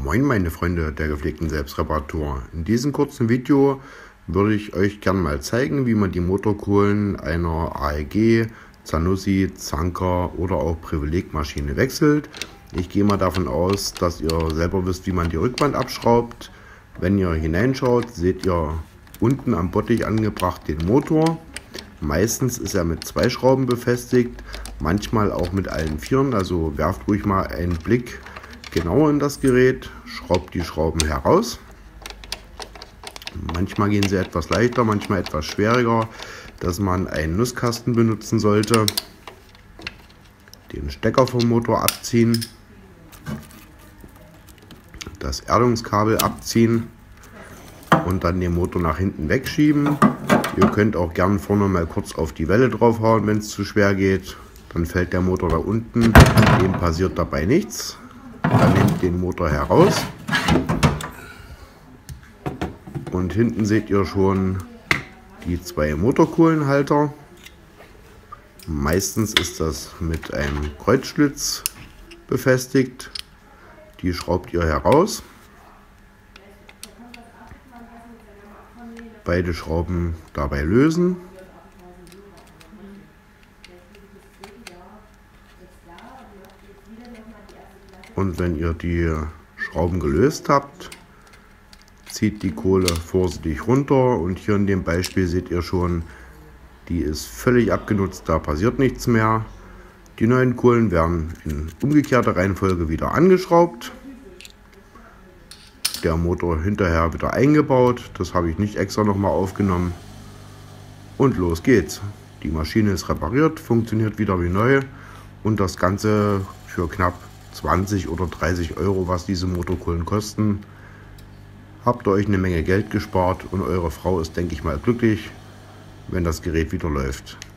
Moin meine Freunde der gepflegten Selbstreparatur. In diesem kurzen Video würde ich euch gerne mal zeigen, wie man die Motorkohlen einer AEG, Zanussi, Zanker oder auch Privilegmaschine wechselt. Ich gehe mal davon aus, dass ihr selber wisst, wie man die Rückwand abschraubt. Wenn ihr hineinschaut, seht ihr unten am Bottich angebracht den Motor. Meistens ist er mit 2 Schrauben befestigt, manchmal auch mit allen 4, also werft ruhig mal einen Blick genauer in das Gerät, schraubt die Schrauben heraus. Manchmal gehen sie etwas leichter, manchmal etwas schwieriger, dass man einen Nusskasten benutzen sollte. Den Stecker vom Motor abziehen, das Erdungskabel abziehen und dann den Motor nach hinten wegschieben. Ihr könnt auch gern vorne mal kurz auf die Welle draufhauen, wenn es zu schwer geht. Dann fällt der Motor da unten, dem passiert dabei nichts. Dann nehmt den Motor heraus und hinten seht ihr schon die 2 Motorkohlenhalter. Meistens ist das mit einem Kreuzschlitz befestigt. Die schraubt ihr heraus. Beide Schrauben dabei lösen. Und wenn ihr die Schrauben gelöst habt, zieht die Kohle vorsichtig runter und hier in dem Beispiel seht ihr schon, die ist völlig abgenutzt, da passiert nichts mehr. Die neuen Kohlen werden in umgekehrter Reihenfolge wieder angeschraubt. Der Motor hinterher wieder eingebaut, das habe ich nicht extra nochmal aufgenommen. Und los geht's. Die Maschine ist repariert, funktioniert wieder wie neu und das Ganze für knapp 20 oder 30 Euro, was diese Motorkohlen kosten. Habt ihr euch eine Menge Geld gespart und eure Frau ist, denke ich mal, glücklich, wenn das Gerät wieder läuft.